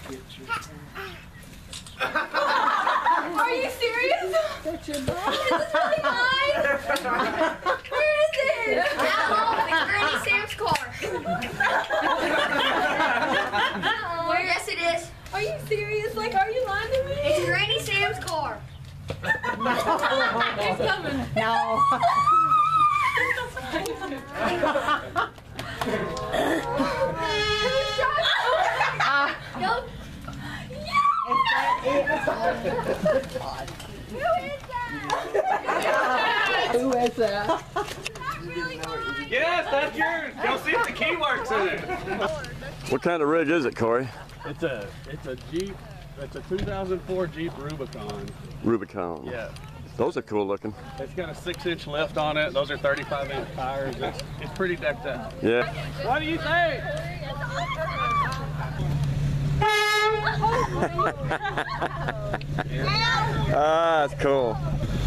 Are you serious? That's your ball. Is this really mine? Where is it? At home. It's Granny Sam's car. Where? Yes, it is. Are you serious? Like, are you lying to me? It's Granny Sam's car. It's coming. No. Nope. Who is that? Yes, that's yours. Go see if the key works in it. What kind of rig is it, Corey? It's a Jeep. It's a 2004 Jeep Rubicon. Rubicon. Yeah. Those are cool looking. It's got a 6-inch lift on it. Those are 35-inch tires. It's pretty decked out. Yeah. What do you think? Ah, that's cool.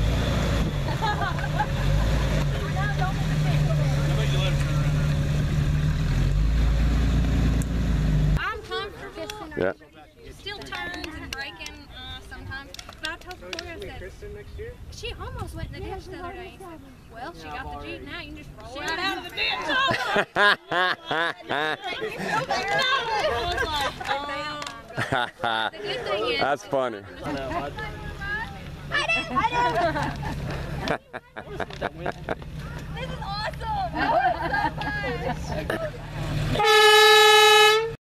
I'm comfortable. Yeah. Still turns and braking sometimes. But I told Victoria, I said, she almost went in the ditch the other day. He said, well, she got the Jeep now, you can just roll it out of the ditch. The good thing is, That's funny. I didn't. This is awesome. That was so fun.